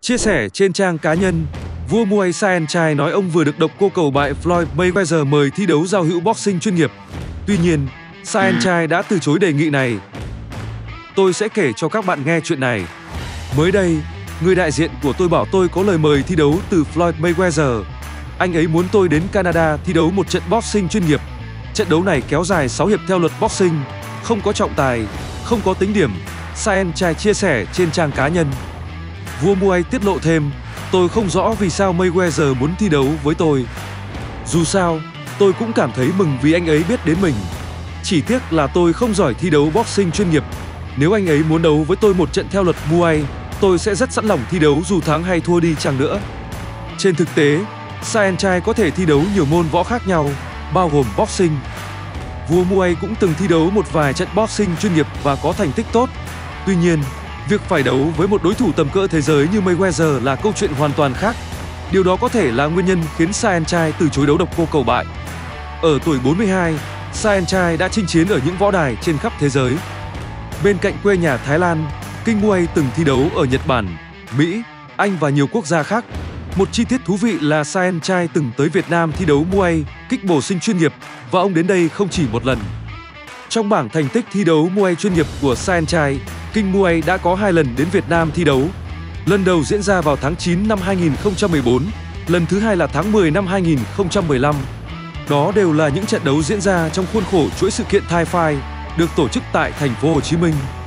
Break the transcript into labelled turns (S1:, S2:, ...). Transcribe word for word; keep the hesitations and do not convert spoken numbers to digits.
S1: Chia sẻ trên trang cá nhân, vua Muay Saenchai nói ông vừa được độc cô cầu bại Floyd Mayweather mời thi đấu giao hữu boxing chuyên nghiệp. Tuy nhiên, Saenchai đã từ chối đề nghị này. Tôi sẽ kể cho các bạn nghe chuyện này. Mới đây, người đại diện của tôi bảo tôi có lời mời thi đấu từ Floyd Mayweather. Anh ấy muốn tôi đến Canada thi đấu một trận boxing chuyên nghiệp. Trận đấu này kéo dài sáu hiệp theo luật boxing, không có trọng tài, không có tính điểm, Saenchai chia sẻ trên trang cá nhân. Vua Muay tiết lộ thêm, tôi không rõ vì sao Mayweather muốn thi đấu với tôi. Dù sao, tôi cũng cảm thấy mừng vì anh ấy biết đến mình. Chỉ tiếc là tôi không giỏi thi đấu boxing chuyên nghiệp. Nếu anh ấy muốn đấu với tôi một trận theo luật Muay, tôi sẽ rất sẵn lòng thi đấu dù thắng hay thua đi chăng nữa. Trên thực tế, Saenchai có thể thi đấu nhiều môn võ khác nhau, bao gồm boxing. Vua Muay cũng từng thi đấu một vài trận boxing chuyên nghiệp và có thành tích tốt. Tuy nhiên, việc phải đấu với một đối thủ tầm cỡ thế giới như Mayweather là câu chuyện hoàn toàn khác. Điều đó có thể là nguyên nhân khiến Saenchai từ chối đấu độc cô cầu bại. Ở tuổi bốn mươi hai, Saenchai đã chinh chiến ở những võ đài trên khắp thế giới. Bên cạnh quê nhà Thái Lan, King Muay từng thi đấu ở Nhật Bản, Mỹ, Anh và nhiều quốc gia khác. Một chi tiết thú vị là Saenchai từng tới Việt Nam thi đấu Muay, kích bổ sinh chuyên nghiệp và ông đến đây không chỉ một lần. Trong bảng thành tích thi đấu Muay chuyên nghiệp của Saenchai, King Muay đã có hai lần đến Việt Nam thi đấu. Lần đầu diễn ra vào tháng chín năm hai nghìn không trăm mười bốn, lần thứ hai là tháng mười năm hai nghìn không trăm mười lăm. Đó đều là những trận đấu diễn ra trong khuôn khổ chuỗi sự kiện Thai Fight được tổ chức tại thành phố Hồ Chí Minh.